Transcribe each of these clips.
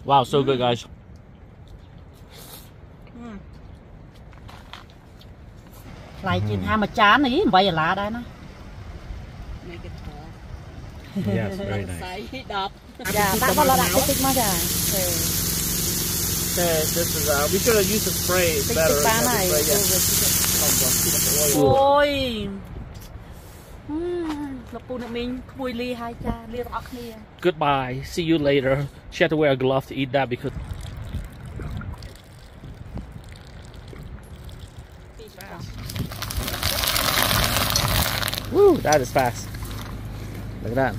Wow, so good, guys. ថ្លៃជាងហាមួយចាននេះ8ដុល្លារដែរណា Yes, very nice. ចាដាក់មកដាក់តិចមកចា This is we should have used the spray. It's better. អូយលោកពូអ្នកមីងក្មួយលីហើយចាលីទាំងអស់គ្នា Goodbye. See you later. She had to wear a glove to eat that because. Woo, that is fast. Look at that.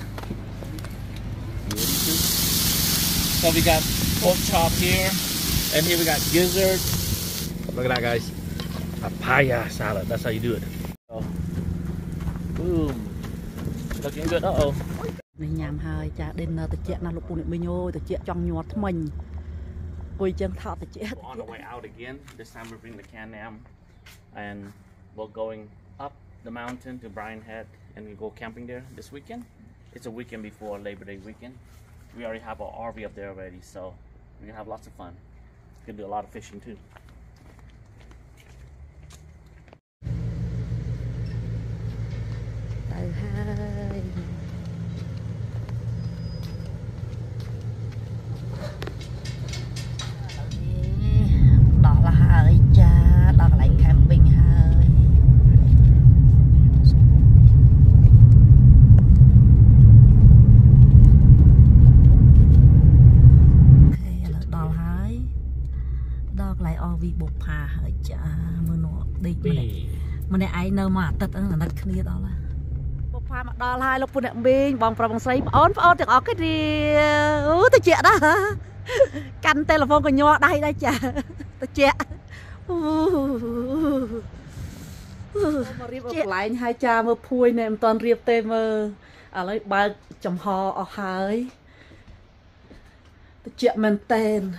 So we got pork chop here, and here we got gizzard. Look at that, guys. Papaya salad. That's how you do it. So, boom. Looking good. Uh-oh. នេះញ៉ាំហើយចា dinner តិចណាស់លោកពូអ្នកមីងអូយតិចចង់ញ័រថ្មិញគួយចឹងថតតិច On the way out again. This time we bring the Can-Am, and we're going up the mountain to Brian Head, and we go camping there this weekend. It's a weekend before Labor Day weekend. We already have our RV up there already, so we're gonna have lots of fun. Gonna do a lot of fishing too. Mình này ai nơ mà tật ở đất kia đó là bộ pha mà đo hai lúc phụ nữ mình bằng pro bằng xây ổn thì có cái gì tôi chuyện đó căn telephone của nhau đây đây chả tôi chuyện lại hai cha mơ phui này em toàn riệp tê mơ à lấy ba chồng hò ở hai tôi chuyện mình tên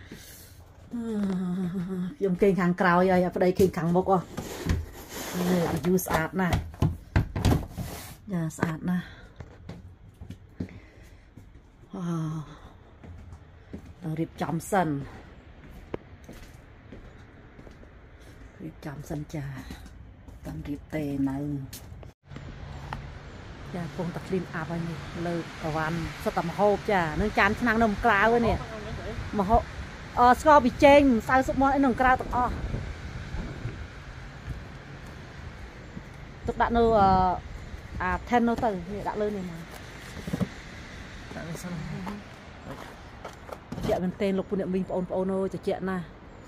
dùng kinh hàng cào vậy ở đây kinh hàng mộtยูสะอาดนะอย่าสะอาดนะเราเรียบจำสันจ้าตอนเรียบเตนจ้าคงตะคลินอาบอันนี้เลยตะวันสตัมโฮบจ้าเนื่องจานนางนมกล้าวเนี่ยมาโฮสกอบิเจงใส่สุกมอนไอ้นมกล้าวต้องtục đã nô then nô từ đã lên này mà chị mình tên lục phụ mình ôn nô cho chị nè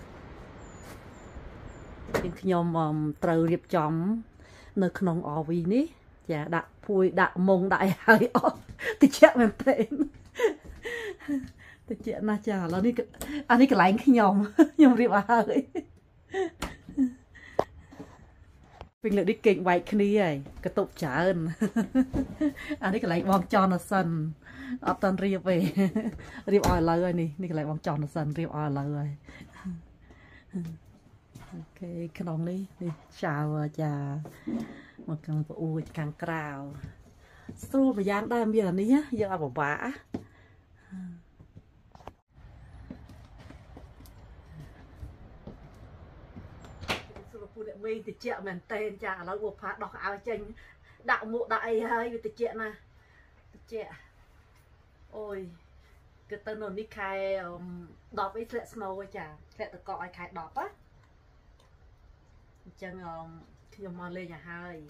nhưng nhom từ điệp chóm nơi khung ở vì ní chả đã phui đã mông đại hơi thì chị mình tên thì chị nè chả là đi anh đi cái lạnh khi nhom điệp hơi mình lại đi kịch vậy kia này cái tục trả ơn anh ấy cái lại bong tròn là sần ở tân riệp về riệp ỏi lời rồi nè cái lại bong tròn là sần riệp ỏi lời rồi ok cái đồng đi chào chà một càng u càng cào xu mà dán đây bây giờ ní nhá giờ bảo vả mình thì chuyện mình tên chả nó buộc phá đọc áo tranh đạo mụ đại hơi thì chuyện nè chuyện ôi cái tên nó đi khai đọc với lệ snow chả lệ tự cọ khai đọc á chân khi mà lên nhà hơi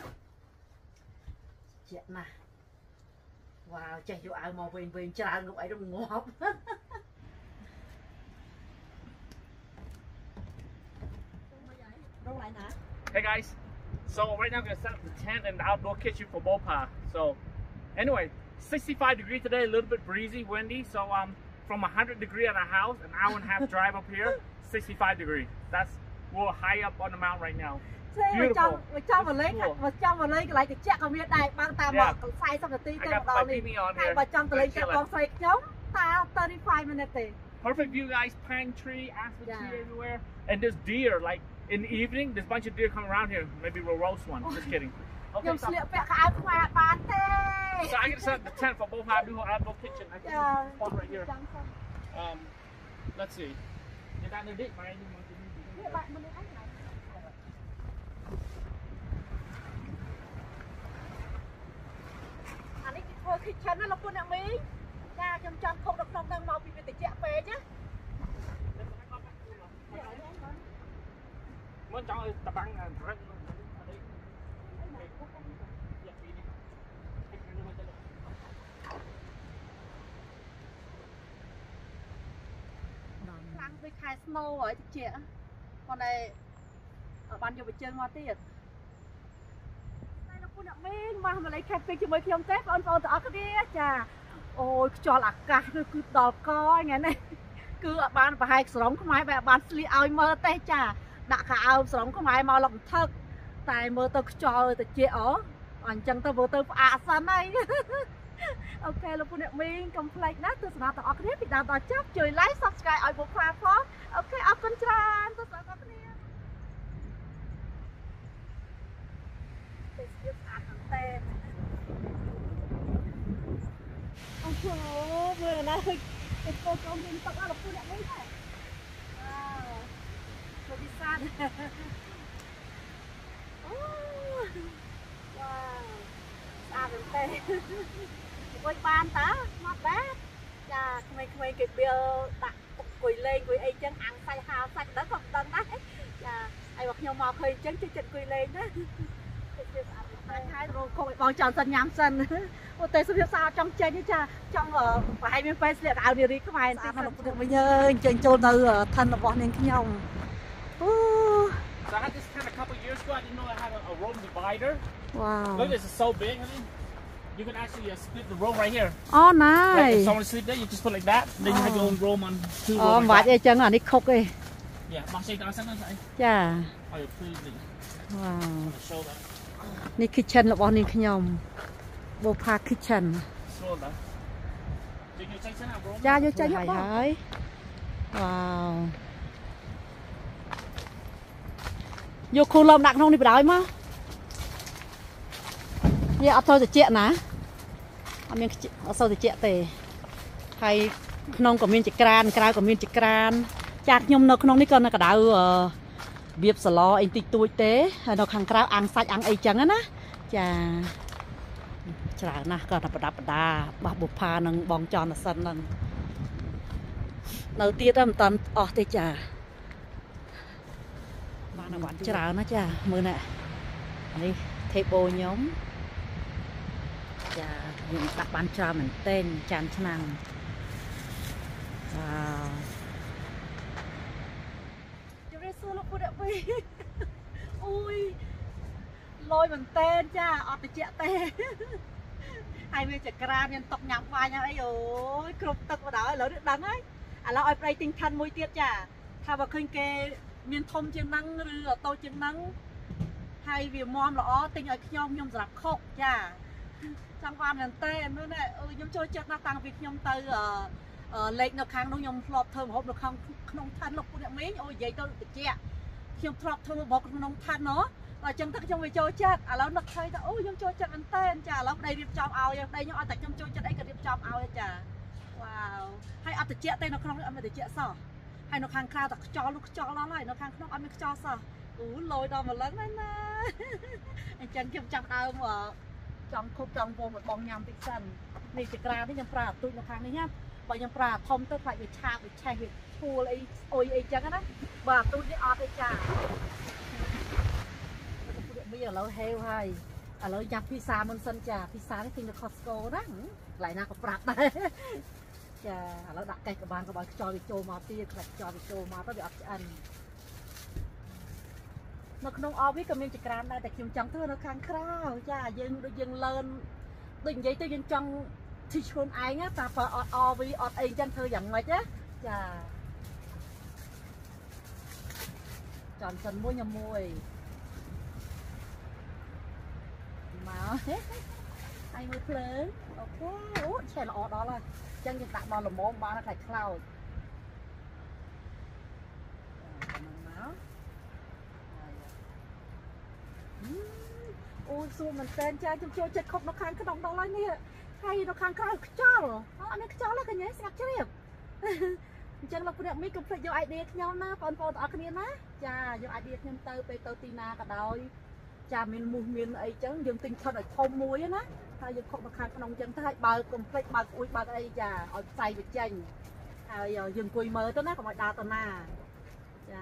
chuyện nè wow chạy vô áo màu vinh cha ngục ấy đông ngọt. Hey guys, so right now I'm gonna set up the tent and the outdoor kitchen for Bopa. So anyway, 65 degrees today, a little bit breezy, windy. So from 100 degree at our house, an hour and a half drive up here, 65 degrees. We're high up on the mountain right now. Beautiful. Trong một lấy lại cái check ở miền này băng tà mọc sai xong rồi tí cái đầu này hai bà trong lấy cái con xoay nhóm ta 35 minutes. Perfect view, guys. Pine tree, aspen tree everywhere, and there's deer. Like in the evening, there's a bunch of deer coming around here. Maybe we'll roast one. Just kidding. Okay, so I can set up the tent for both our outdoor kitchen. I can spot right here. let's see. Người ta đi mà nhưng mà bạn mình anh này. Anh ấy thôi khi chân nó là quân em ấy. Cha trong không được không đang mau bị tiệt chẹt về chứ. Muốn cho tập băng Đang với khai snow ở chị ạ. Còn này ở ban vô bị chơi ngoa tiệt. Đây là cô nặng mình mà lấy camping cho mấy khi ông Tết con ở cái đi chà. Ôi cho là cả cứ đỏ coi nghe này. Cứ ở ban và hai sống của máy và ban sli ao mơ tê chà. Đã cả ao sống của máy màu lòng thật. Tại mơ tôi cho từ chị ở. Anh chẳng tôi vô tôi xa này. Ok là cô nè mình complete nát tôi sẽ nói tao cái biết đào tao chấp chơi like subscribe ở bộ pha phó. Ok ở con trai tôi sẽ có cái này. Ông trời vừa này cái cô con mình tao là cô nè mình này. Wow. Tôi đi xa. Wow. Xa được tê. Quay ban tá, not bad. Chà, quay cái bia đặt quỳ lên quỳ ấy chân ăn say hào say đó không tân đấy. Chà, ai bọc nhau mò khơi chân quỳ lên đó. Hai rồi không bọn tròn sân nhám sân. Ô tê số sao trong chơi chứ cha, trong ở hai bên face liệt áo đi đi các mày sao nó được bây giờ chân trôn từ thân là bọn nên nhau. So I had this tent a couple years ago. I didn't know I had a room divider. Wow. Look, this is so big. I mean, you can actually split the room right here. Oh, nice. Like if someone sleep there, you just put like that. Then you have your own room on two rooms. Oh, vậy like chân là đi khóc đi. Yeah, bác sĩ nói xem này. Yeah. Oh, please. Wow. Show that. នេះ kitchen របស់នាងខ្ញុំបូផា kitchen ចាយកចេញហើយ Wow យកគូលំដាក់ក្នុងនេះបដ ாய் មកនេះអត់ទៅត្រជាក់ណាអត់មានអត់សូវត្រជាក់ទេហើយក្នុងក៏មានចក្រានក្រៅក៏មានចក្រានចាខ្ញុំនៅក្នុងនេះក៏នៅកដៅរបៀបសឡអីតិចតួចទេហើយនៅខាងក្រៅអាំងសាច់អាំងអីចឹងណាចាច្រើនណាស់ក៏តែប្រដាប់ប្រដាបោះបុផានឹងបងចន់សិនហ្នឹងនៅទៀតមិនតាន់អស់ទេចាបានអវត្តច្រើនណាចាមើលណែនេះ table ខ្ញុំចាយើងដាក់បានច្រើនមែនទែនចានឆ្នាំងវ៉ាវលោកពុតអីអូយលយមែនតើចាអត់តិចទេហើយវាចក្រានមានតុកញ៉ាំបាយញ៉ាំអីអូយគ្រប់ទឹកមកដល់ឥឡូវនេះដឹងហើយឥឡូវឲ្យប្រៃទិញឋានមួយទៀតចាថាបើឃើញគេមានធំជាងហ្នឹងឬតូចជាងហ្នឹងហើយវាមមល្អទិញឲ្យខ្ញុំសម្រាប់ខុកចាចង់បានមែនតើមើលណែខ្ញុំចូលចិត្តណាស់តាំងពីខ្ញុំទៅលេខនៅខាងនោះខ្ញុំធ្លាប់ធ្វើម្ហូបនៅក្នុងឋានលោកពុកអ្នកមីងអូនិយាយទៅតិចខ្ញុំធ្លាប់ធ្វើម្ហូបក្នុងឋានណោះដល់អញ្ចឹងទៅខ្ញុំវាចូលចិត្តឥឡូវនឹកឃើញទៅអូខ្ញុំចូលចិត្តមែនតើចាឥឡូវប្តីរៀបចំឲ្យប្តីខ្ញុំឲ្យតែខ្ញុំចូលចិត្តអីក៏រៀបចំឲ្យចាវ៉ាវហើយអត់តិចទេនៅក្នុងនេះអត់មានតិចសោះហើយនៅខាងក្រៅតែខ្យល់ខ្យល់ដល់ហើយនៅខាងក្នុងអត់មានខ្យល់សោះអូលយដល់ម្លឹងហ្នឹងណាអញ្ចឹងខ្ញុំចាប់ដើមចង់ខុបចង់ពងមកបងញ៉ាំតិចសិននេះចក្រាននេះខ្ញុំប្រើអាទូចនៅខាងនេះណាបើខ្ញុំប្រើធំទៅខ្លាចវាឆាបវាឆេះវាឈួលអីអុយអីចឹងណាបើអាទូចនេះអត់ទេចាមានឥឡូវហេវហើយឥឡូវញ៉ាំភីសាមុនសិនចាភីសានេះទិញនៅ Costco ណាកន្លែងណាក៏ប្រាប់ដែរចាឥឡូវដាក់កេះក្បាលខ្យល់វាចូលមកទៀតខ្លាចខ្យល់វាចូលមកទៅវាអត់ឆ្អិននៅក្នុងអវាក៏មានចក្រានដែរតែខ្ញុំចង់ធ្វើនៅខាងក្រៅចាយើងដូចយើងលឿនដូចនិយាយទៅយើងចង់ទីខ្លួនឯងតែបើអត់អវីអត់អីចឹងធ្វើយ៉ាងម៉េចណាចាចាំសិនមួយញ៉ាំមួយមកហើយមើលភ្លើងអូខេអូឆេះល្អដល់ហើយចឹងយើងដាក់ដល់ល្មមបានតែខ្លោចអូសួរមែនតើចាខ្ញុំចូលចិត្តខុបនៅខាងក្នុងដល់ហើយនេះហើយនៅខាងក្រៅខ្យល់អត់មានខ្យល់ទេកញ្ញាស្ងាត់ជ្រាប Chẳng là phụ nữ cũng phải vô idea nhau na còn còn ở cái na cha vô idea nhau tơ tì na cả đôi cha mình ấy chẳng dùng tinh thần ở thôn muối á hay dùng không bạc khăn nông chẳng thay bờ cùng plek bờ ui bờ đây cha ở say bị chanh hay dùng cùi mờ tới na còn mọi đào tơ na cha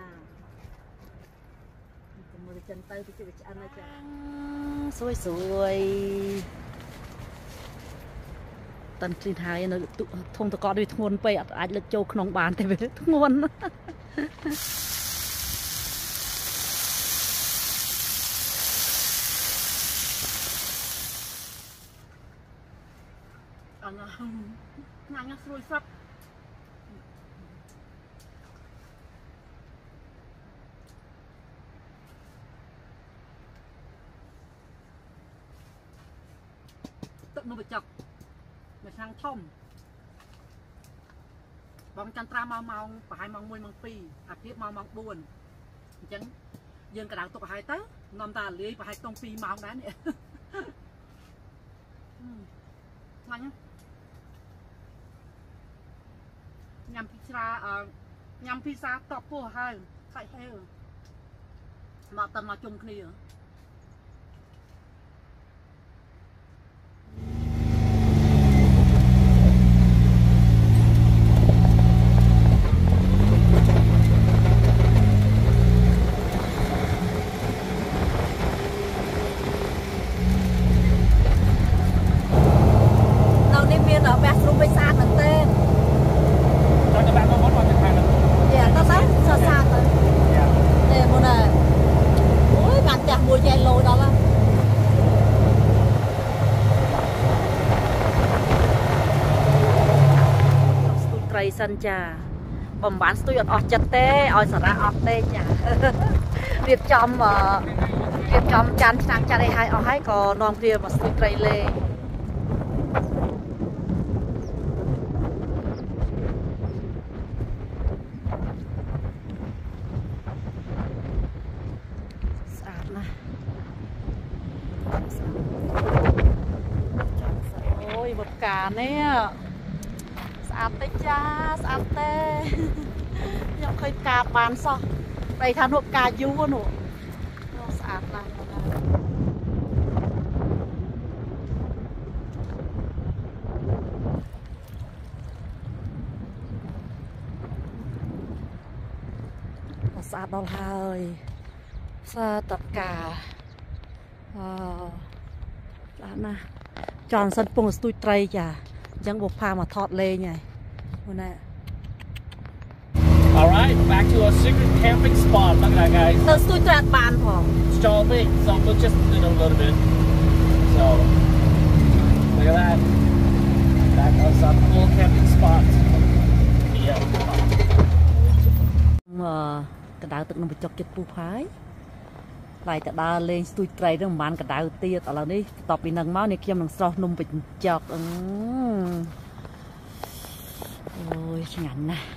mưa chân tơ thì chịu ăn này cha xuôi tần xin hai nó thùng tơ con đi thôn pe ai lực châu không bàn thì về thôn ngang xuôi sắp tự nó bị chọc mà sang thông bóng chân tra mau phải mong môi mong pi tiếp mau buồn chẳng dân cả đảo tụ hai tớ nằm ta lấy và hai tông pi mau đá nè ngon nhá nhằm pizza top của hai khai heo mà tầm mà chung kia sân trà bầm bán tôi ở chặt té oi sả ra ọt té trà việc chom chăn sang cha đây hai ở hai có non kia mà tôi cây lê sạch này ôi một cả nè sạch tê cha sạch tê nhóc khơi cà bán sao đây thằng hộp cà dú nữa sạch này sạch đâu hơi sa tất cả đó nè tròn sân pung stui tray chả chẳng buộc pha mà thọt lê nhỉ nè. Alright, back to our secret camping spot. Look at that, guys. Tớ stui tray bàn phò. It's all big, so we'll just do it a little bit. So, look at that. That was our cool camping spot. Yeah. Cái đảo tự nó bị chọc chết pu phái. Lại cả đa lên stui tray đó mà cả đảo tiệt ở là đi tập bị nâng máu này kia mình so nung bị chọc. Ôi ngắn nè.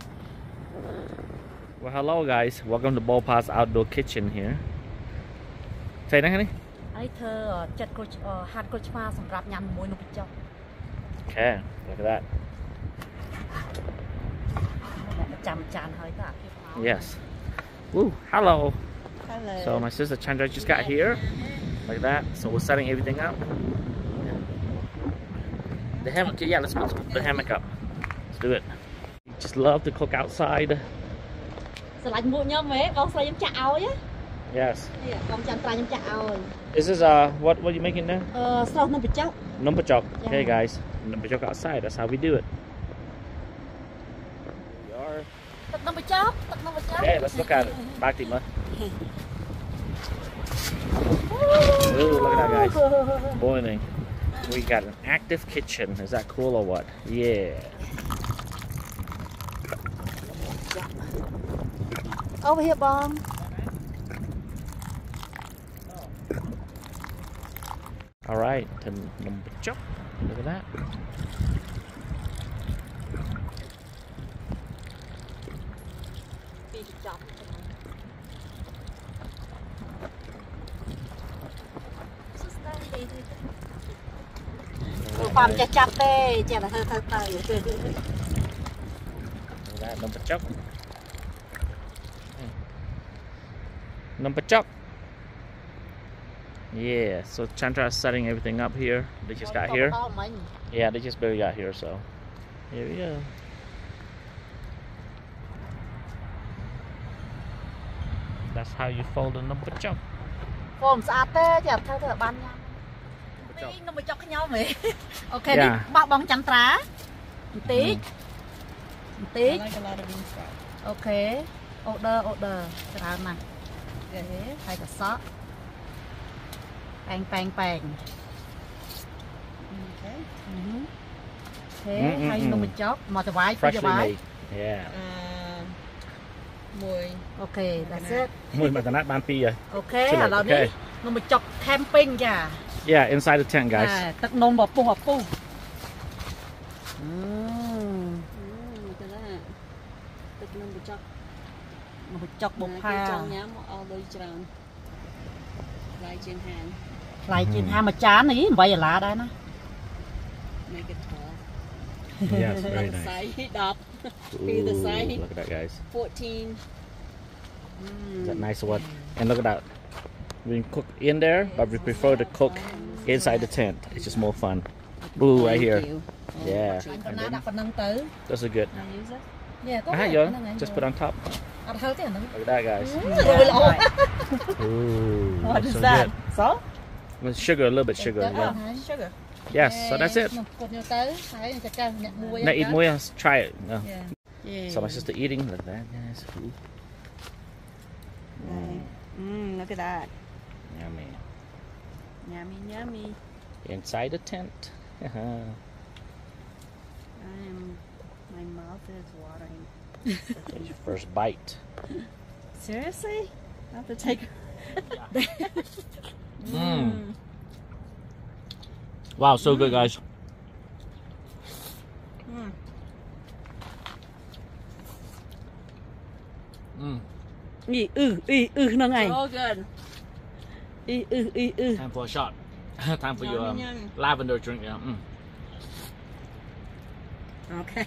Well, hello guys. Welcome to Bopa's Outdoor Kitchen here. Say that, honey. Ai thơ chặt cô hạt cô chma sầm rạp nhăn môi nó bị chọc. Okay, look at that. Chăm chán hơi ta. Yes. Woo, hello. Hello. So my sister Chandra just got here, like that. So we're setting everything up. The hammock, yeah, let's put the hammock up. Let's do it. You just love to cook outside. Yes. Is this what are you making now? Number chop. Okay, guys, number chop outside. That's how we do it. Okay, let's look at it. Back to you, Ooh, look at that, guys. Boiling. We got an active kitchen. Is that cool or what? Yeah. Over here, Bong. All right, number chop. Look at that. Farm chặt chặt tê, chả là thơ. Number chop. Number chop. Yeah, so Chandra is setting everything up here. They just got here. Yeah, they just barely got here, so here we go. That's how you fold a number chop. Form sạch thế, chả theo thợ ban nhau. Nó mới chọc cái nhau mày. Ok, đi bọc bóng chắn trá. Một tí. Một tí. Ok. Order. Cái nào này. Thế, hay cả sót. Bang. Thế, hay nó mới chọc. Mà tờ vái, freshly made. Yeah. Mùi. Ok, that's it. Mùi mà tao nát ban pi rồi. Ok, là đi. Nó mới chọc camping kìa. Yeah, inside the tent, guys. Tắc nôn bọc pu. Nó mới chọc bột pha. Lại trên hàng mà chán ý, vậy là lá đây nè. Yes, very nice. Ooh, look at that, guys. 14. Is that nice one? And look at that. We can cook in there, but we prefer to cook inside the tent. It's just more fun. Ooh, right here. Yeah. And then, those are good. Just put on top. Look at that, guys. Ooh, what is so that? good. Salt? With sugar, a little bit sugar. Yeah. Sugar. Yes, so that's it. Now eat more. Let's try it. So my sister eating. Look at that, guys. Look at that. Yummy. Yummy. Inside the tent. My mouth is watering. There's your first bite. Seriously? I have to take. Wow, so good, guys. Nó ngay. So good. Time for a shot. Time for your lavender drink. Yeah. Okay.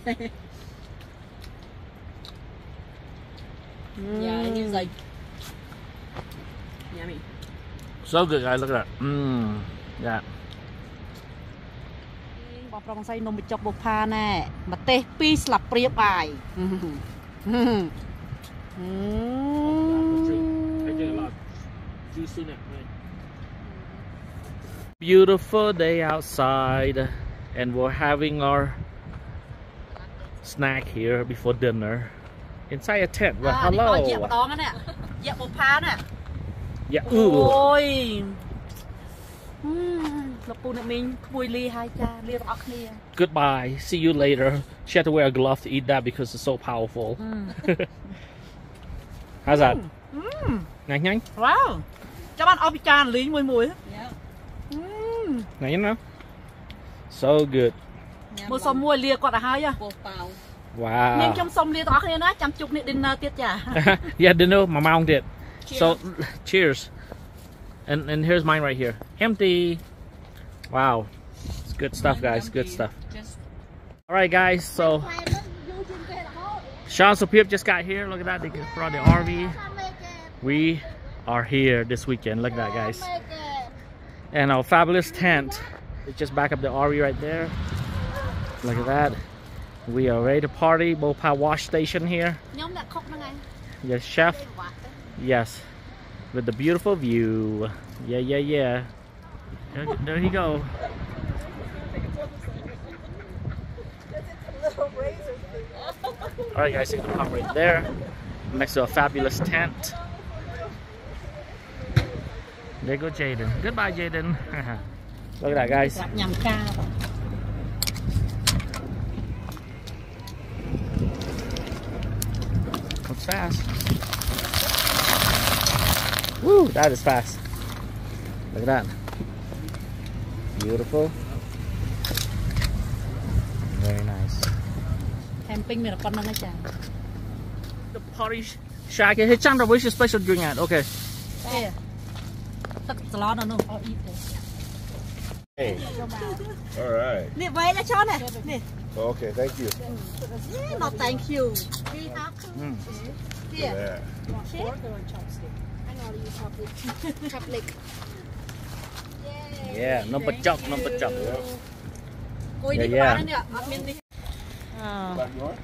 Yeah, and he was like, yummy. So good, guys. Look at that. Yeah. បងប្រុសស្រីនំបញ្ចុកបុផាណែម្ទេស2ស្លាបព្រាបាយ Beautiful day outside, and we're having our snack here before dinner inside a tent. Well, hello. Yeah. Ôi. Goodbye. See you later. She had to wear a glove to eat that because it's so powerful. How's that? Nhanh. Wow. Cho bạn ốp chan lính mùi. Now you know. So good. Một xóm mua lia quạt hai à? Wow. Nhưng trong xóm lia tỏ này nó chăm chục nè dinner tiết chả. Yeah, dinner. My mom did. So cheers. And here's mine right here. Empty. Wow. It's good stuff, guys. Good stuff. All right, guys. So Sean Supip just got here. Look at that. They brought the RV. We are here this weekend. Look at that, guys. And our fabulous tent. We just back up the RV right there. Look at that. We are ready to party. Bopa wash station here. Yes, chef. Yes. With the beautiful view. Yeah. There you go. Alright, guys, you can pop right there next to a fabulous tent. There go Jaden. Goodbye, Jaden. Look at that, guys. That's fast. Woo, that is fast. Look at that. Beautiful. Very nice. Camping mình là con năng chả. The party shack. Hey, Chandra, where's your special drink at? Okay. Tất salon nó. Hey. All right. Nè về là cho nè. Nè. Okay, thank you. No thank you. Look at that. Yeah, number chọc. Ôi đi Yeah, qua nè, admin đi. Like yours?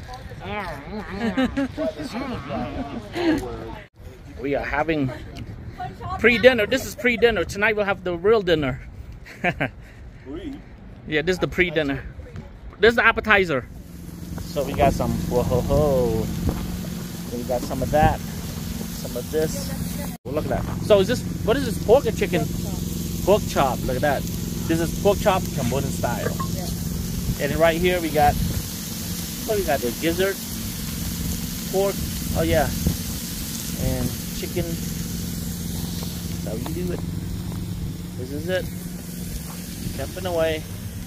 we are having pre-dinner. This is pre-dinner. Tonight we'll have the real dinner. Free. Yeah, this is the pre-dinner. This is the appetizer. So we got some, whoa. Then we got some of that, some of this. Oh, look at that. So is this, what is this, pork or chicken? Pork chop. Look at that. This is pork chop, Cambodian style. Yeah. And then right here we got, what we got there? Gizzard, pork, oh yeah, and chicken. That's how you do it. This is it. Jumping away.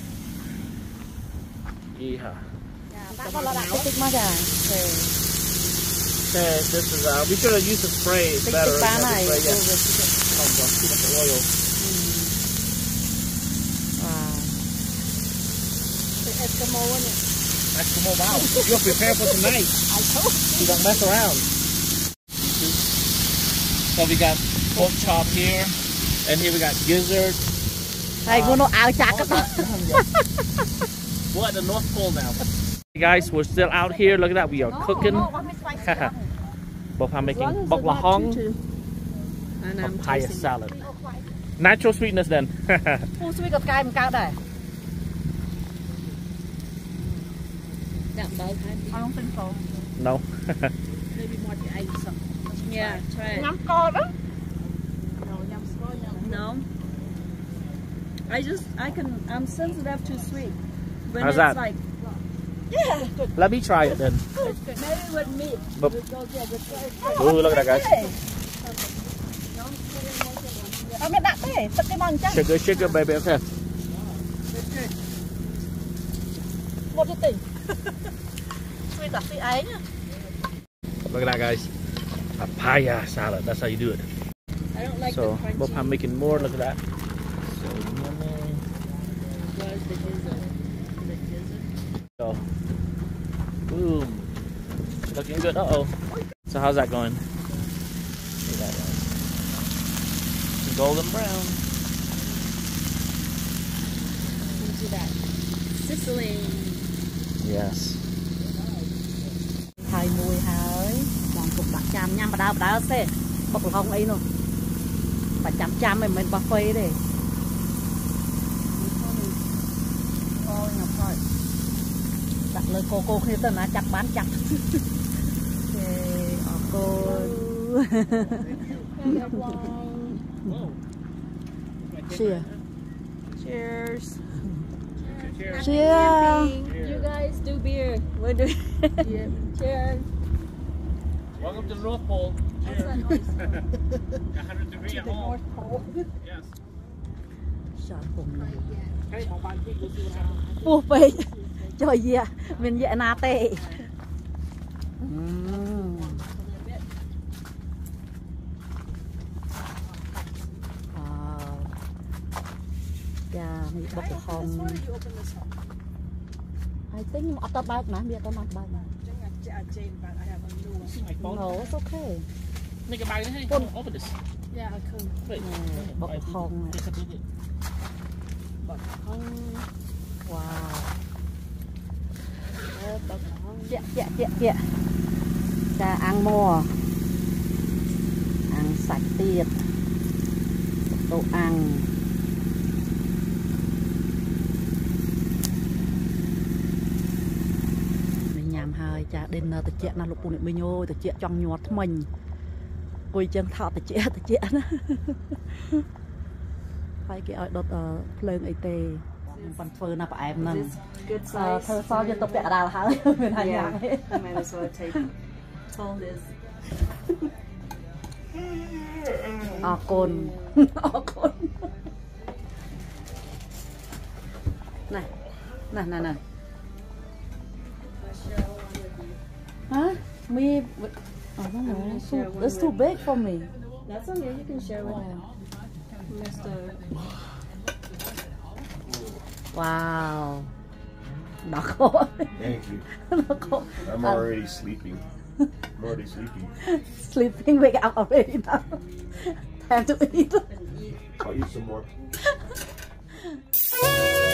Yeah. Okay, this is we should have used the spray. It's better. Too much oil. Eskimo, wow. You're prepared for tonight. You don't mess around. So we got pork chop here, and here we got gizzard. We're at the North Pole now. Hey guys, we're still out here. Look at that. We are cooking. Both are making bok lahong, papaya salad. Natural sweetness then. I don't think so. No. Maybe more the eggs. Yeah, try it. No. I'm sensitive to sweet. When How's it's that? like, Yeah. Let me try it then. maybe with meat. But, It goes, yeah, with ooh, look at that, guys. Sugar, baby. Okay. What do you think? Sweet or sweet ấy nhá. Look at that, guys. Papaya salad. That's how you do it. I don't like So, the crunchy. both are making more. Look at that. So, yummy. Where's the gizzard? The gizzard? So, boom. Looking good. Uh-oh. So how's that going? See that one. It's golden brown. Into that sizzling. Yes. Thầy mùi hơi. Bọn cục bạc chăm nhằm bà đào xe. Bọc là không ấy nữa. Bà chăm mình bà phê đi. Ôi ngọc thôi. Đặt lời cô khi tên là chặt bán chặt. Cô. Cheers. Cheers. Cheers. Cheers. You guys do beer. We're doing. Yeah. Cheers. Welcome to the North Pole. What's that noise? 100 degrees at home. Yes. Hey, mong bạn thích của chị. Ủa vậy. Trời gì à. Mình vậy nà tệ. Yeah, mình bọc hồng. I think at the back now, at the back. No, it's okay. Make a bag. Hey, open this. Yeah, I could. Wait. Bọc hồng. Wow. Dạ. Cha ăn mua. Ăn sạch tiệt. Đồ ăn. Mình nhằm hơi cha đến từ chị nó lục bùn mình nhô từ chị trong nhọt mình. Quỳ chân thọ từ chị nó. Phải cái đột lên ấy tê. Còn phơi na phải em nâng. Thơ so cho tập đào hả? Mình hay nhàng hết. I might as well take told this. Cồn. Này. Huh? Me? I don't know. It's too big for me. That's okay. You can share with Mr. Wow. Nó khổ. Thank you. Nó khổ. I'm already sleeping. I'm already sleeping. Sleeping, wake up already now. Time to eat. I'll eat some more.